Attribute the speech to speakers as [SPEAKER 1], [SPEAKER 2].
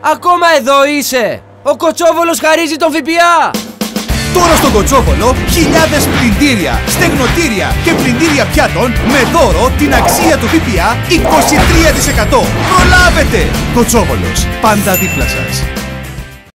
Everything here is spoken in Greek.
[SPEAKER 1] Ακόμα εδώ είσαι! Ο Κοτσόβολος χαρίζει τον ΦΠΑ!
[SPEAKER 2] Τώρα στον Κοτσόβολο χιλιάδες πλυντήρια, στεγνοτήρια και πλυντήρια πιάτων με δώρο την αξία του ΦΠΑ 23%. Προλάβετε! Κοτσόβολος, πάντα δίπλα σας.